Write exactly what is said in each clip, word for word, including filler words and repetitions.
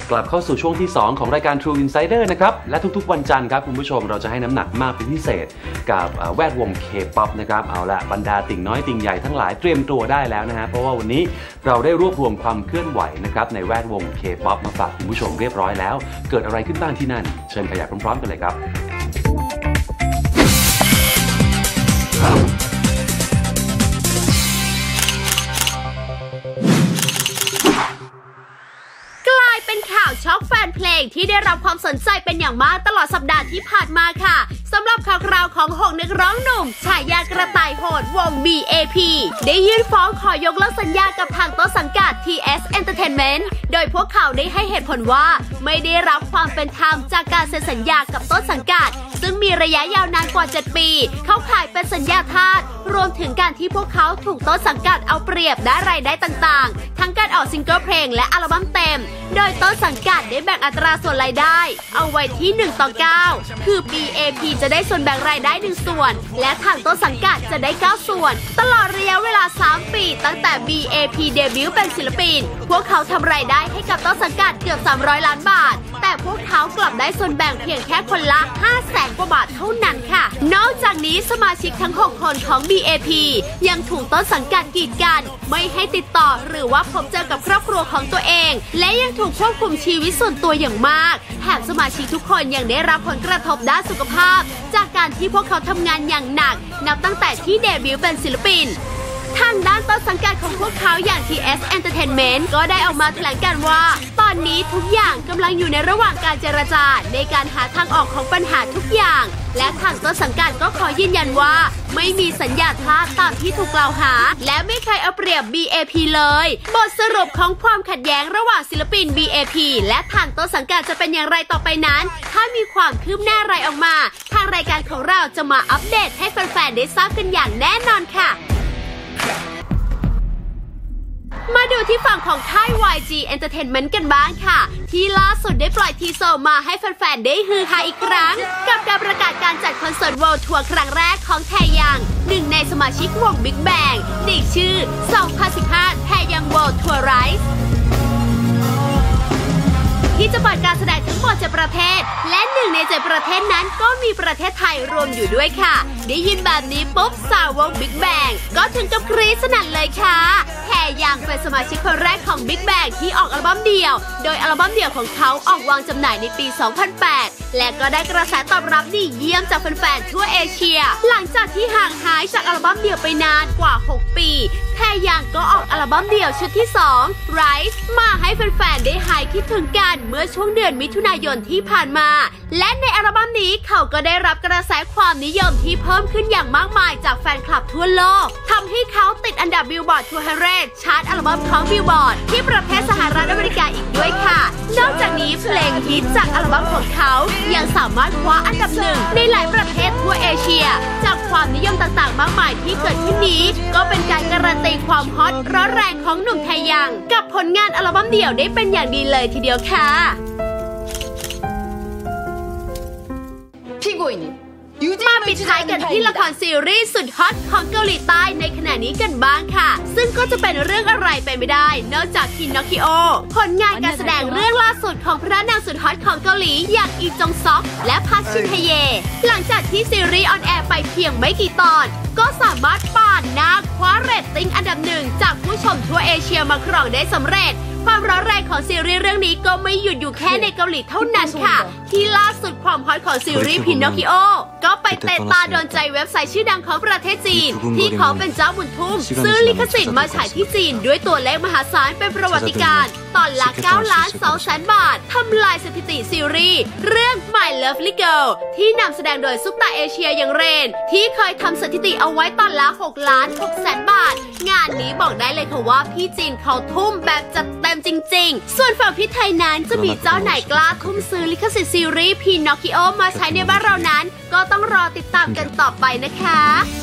กลับเข้าสู่ช่วงที่สองของรายการ True Insider นะครับและทุกๆวันจันทร์ครับคุณผู้ชมเราจะให้น้ำหนักมากเป็นพิเศษกับแวดวง K-pop นะครับเอาละบรรดาติ่งน้อยติ่งใหญ่ทั้งหลายเตรียมตัวได้แล้วนะฮะเพราะว่าวันนี้เราได้รวบรวมความเคลื่อนไหวนะครับในแวดวง K-pop มาฝากคุณผู้ชมเรียบร้อยแล้วเกิดอะไรขึ้นบ้างที่นั่นเชิญขยับพร้อมๆกันเลยครับเป็นข่าวช็อกแฟนเพลงที่ได้รับความสนใจเป็นอย่างมากตลอดสัปดาห์ที่ผ่านมาค่ะสำหรับข่าวคราวของหกนักร้องหนุ่มฉายากระต่ายโหดวง บี เอ พี ได้ยื่นฟ้องขอยกเลิกสัญญากับทางต้นสังกัด ที เอส Entertainment โดยพวกเขาได้ให้เหตุผลว่าไม่ได้รับความเป็นธรรมจากการเซ็นสัญญากับต้นสังกัดซึ่งมีระยะยาวนานกว่าเจ็ดปีเข้าข่ายเป็นสัญญาทาสรวมถึงการที่พวกเขาถูกต้นสังกัดเอาเปรียบได้รายได้ต่างๆทั้งการออกซิงเกิลเพลงและอัลบั้มเต็มโดยต้นสังกัดได้แบ่งอัตราส่วนรายได้เอาไว้ที่หนึ่งต่อเก้าคือ บี เอ พี จะได้ส่วนแบ่งรายได้หนึ่งส่วนและทางต้นสังกัดจะได้เก้าส่วนตลอดระยะเวลาสามปีตั้งแต่ บี เอ พี เดบิวต์เป็นศิลปินพวกเขาทำรายได้ให้กับต้นสังกัดเกือบสามร้อยล้านบาทแต่พวกเขากลับได้ส่วนแบ่งเพียงแค่คนละห้าแสนกว่าบาทเท่านั้นค่ะนอกจากนี้สมาชิกทั้งหกคนของ บี เอ พี ยังถูกต้นสังกัดกีดกันไม่ให้ติดต่อหรือว่าพบเจอกับครอบครัวของตัวเองและยังถูกควบคุมชีวิตส่วนตัวอย่างมากแถมสมาชิกทุกคนยังได้รับผลกระทบด้านสุขภาพจากการที่พวกเขาทำงานอย่างหนักนับตั้งแต่ที่เดบิวต์เป็นศิลปินทางด้านต้นสังกัดของพวกเขาอย่าง ที เอส Entertainment ก็ได้ออกมาแถลงการว่าตอนนี้ทุกอย่างกำลังอยู่ในระหว่างการเจรจาในการหาทางออกของปัญหาทุกอย่างและทางต้นสังกัดก็ขอยืนยันว่าไม่มีสัญญาทาสตามที่ถูกกล่าวหาและไม่เคยเอาเปรียบ บี เอ พี เลยบทสรุปของความขัดแย้งระหว่างศิลปิน บี เอ พี และทางต้นสังกัดจะเป็นอย่างไรต่อไปนั้นถ้ามีความคืบหน้าอะไรออกมาทางรายการของเราจะมาอัปเดตให้แฟนๆได้ทราบกันอย่างแน่นอนค่ะมาดูที่ฝั่งของค่าย วาย จี Entertainment กันบ้างค่ะที่ล่าสุดได้ปล่อยทีเซอร์มาให้แฟนๆได้ฮือฮาอีกครั้งกับการประกาศการจัดคอนเสิร์ต World Tour ครั้งแรกของแทยังหนึ่งในสมาชิกวง Big Bang ในชื่อ สองพันสิบห้า แทยัง World Tour Rise ที่จะเปิดการแสดงทั้งหมดเจ็ดประเทศและหนึ่งในเจ็ดประเทศนั้นก็มีประเทศไทยรวมอยู่ด้วยค่ะได้ยินแบบนี้ปุ๊บสาวก Big Bang ก็ถึงกับกรี๊ดสนั่นเลยค่ะแทยังเป็นสมาชิกคนแรกของ Big Bang ที่ออกอัลบั้มเดี่ยวโดยอัลบั้มเดี่ยวของเขาออกวางจำหน่ายในปี สองพันแปดและก็ได้กระแสตอบรับดีเยี่ยมจากแฟนๆทั่วเอเชียหลังจากที่ห่างหายจากอัลบั้มเดี่ยวไปนานกว่าหกปีแทยังก็ออกอัลบั้มเดี่ยวชุดที่สอง Rise มาให้แฟนๆได้หายคิดถึงกันเมื่อช่วงเดือนมิถุนายนที่ผ่านมาและในอัลบั้มนี้เขาก็ได้รับกระแสความนิยมที่เพิ่มขึ้นอย่างมากมายจากแฟนคลับทั่วโลกทำให้เขาติดอันดับบิลบอร์ดทูฮันเดรดชาร์ตอัลบั้มของบิลบอร์ดที่ประเทศสหรัฐอเมริกาอีกด้วยค่ะนอกจากนี้เพลงฮิตจากอัลบั้มของเขายังสามารถคว้าอันดับหนึ่งในหลายประเทศทั่วเอเชียจากความนิยมต่างๆมากมายที่เกิดขึ้นนี้ก็เป็นการการันตีความฮอตร้อนแรงของหนุ่มแทยังกับผลงานอัลบั้มเดี่ยวได้เป็นอย่างดีเลยทีเดียวค่ะมาปิดท้ายกันที่ละครซีรีส์สุดฮอตของเกาหลีใต้ในขณะนี้กันบ้างค่ะซึ่งก็จะเป็นเรื่องอะไรไปไม่ได้นอกจากพินน็อกคิโอผลงานการแสดงเรื่องล่าสุดของพระนางสุดฮอตของเกาหลีอย่างอีจงซอกและพักชินฮเยหลังจากที่ซีรีส์ออนแอร์ไปเพียงไม่กี่ตอนก็สามารถป่านหน้าคว้าเรตติ้งอันดับหนึ่งจากผู้ชมทั่วเอเชียมาครองได้สำเร็จความร้อนแรงของซีรีส์เรื่องนี้ก็ไม่หยุดอยู่แค่ในเกาหลีเท่านั้นค่ะที่ล่าสุดความฮอตของซีรีส์พินน็อกคิโอก็ไปเตะตาโดนใจเว็บไซต์ชื่อดังของประเทศจีนที่เขาเป็นเจ้าบุญทุ่มซื้อลิขสิทธิ์มาฉายที่จีนด้วยตัวเลขมหาศาลเป็นประวัติการณ์ตอนละเก้าล้านสองแสนบาททำลายสถิติซีรีส์เรื่อง My Lovely Girl ที่นำแสดงโดยซุปตาเอเชียอย่างเรนที่เคยทำสถิติเอาไว้ตอนละหกล้านหกแสนบาทงานนี้บอกได้เลยค่ะว่าพี่จีนเขาทุ่มแบบจัดเต็มจริงๆส่วนฝั่งพี่ไทยนั้นจะมีเจ้าไหนกล้าทุ่มซื้อลิขสิทธิ์ซีรีส์พินน็อกคิโอมาใช้ในบ้านเรานั้นก็ต้องรอติดตามกันต่อไปนะคะ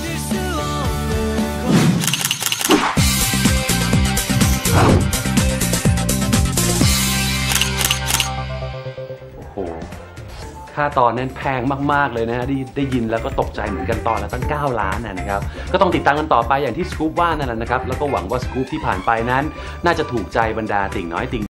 ค่าตอนนั้นแพงมากๆเลยนะฮะได้ได้ยินแล้วก็ตกใจเหมือนกันตอนละตั้งเก้าล้านนะครับก็ต้องติดตามกันต่อไปอย่างที่สกู๊ปว่านั่นแหละนะครับแล้วก็หวังว่าสกู๊ปที่ผ่านไปนั้นน่าจะถูกใจบรรดาติ่งน้อยติ่ง